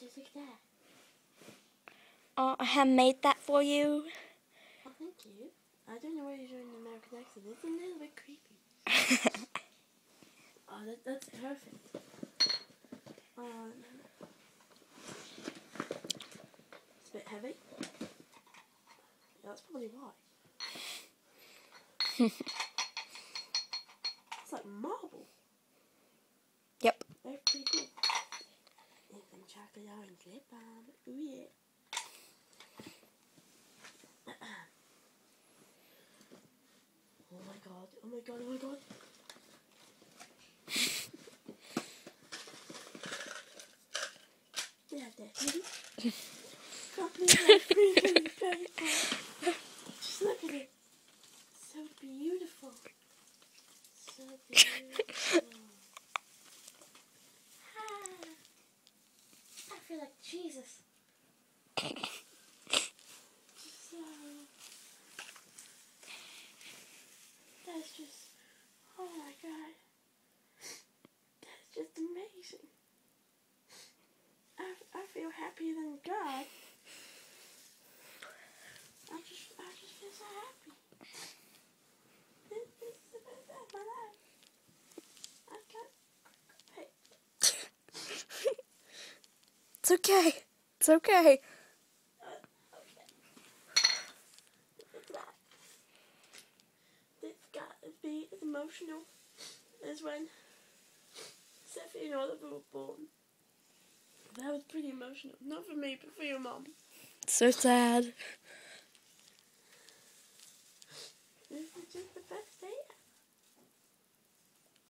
Just like that. Oh, I have made that for you. Oh, thank you. I don't know why you're doing an American accent. It's a little bit creepy. Oh, that's perfect. It's a bit heavy. Yeah, that's probably why. It's like marble. Yep. Very pretty cool. And some chocolate orange lip balm. Ooh yeah. Oh my god, oh my god, oh my god. Yeah, Daddy. Copy that Crinkly paper. Just look at it. So beautiful. So beautiful. Ah, I feel like Jesus. So, that's just, oh my god. That's just amazing. I feel happier than God. I just feel so happy. This is the best day of my life. I can't. Hey. It's okay. It's okay. Okay. It's that. It's got to be as emotional as when Sophie and Oliver were born. That was pretty emotional. Not for me, but for your mom. So sad. This is just the best day